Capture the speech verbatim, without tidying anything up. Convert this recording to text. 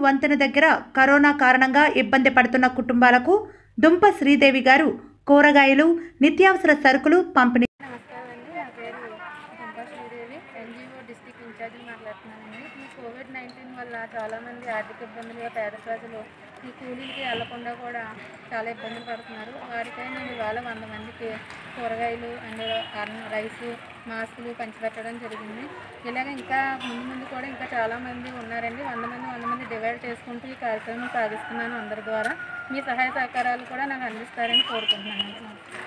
వంతెన దగ్గర కరోనా కారణంగా ఇబ్బంది పడుతున్న కుటుంబాలకు దుంప శ్రీదేవి గారు కూరగాయలు, నిత్యావసర సరుకులు పంపిణీ. నమస్కారం అండి, నా పేరు దుంప శ్రీదేవి, ఎన్జిఓ డిస్ట్రిక్ట్ ఇన్ఛార్జ్ మాట్లాడుతున్నానండి. ఈ కోవిడ్ నైన్టీన్ వల్ల చాలామంది ఆర్థిక ఇబ్బందులుగా పేద ప్రజలు ఈ కూలీలకి వెళ్లకుండా కూడా చాలా ఇబ్బందులు పడుతున్నారు. వారిపై నేను ఇవాళ వంద మందికి కూరగాయలు అండ్ రైసు, మాస్కులు పంచిపెట్టడం జరిగింది. ఇలాగ ఇంకా ముందు ముందు కూడా ఇంకా చాలామంది ఉన్నారండి. వంద మంది వంద మంది డివైడ్ చేసుకుంటూ ఈ కార్యక్రమం సాగిస్తున్నాను. అందరి ద్వారా మీ సహాయ సహకారాలు కూడా నాకు అందిస్తారని కోరుకుంటున్నాను.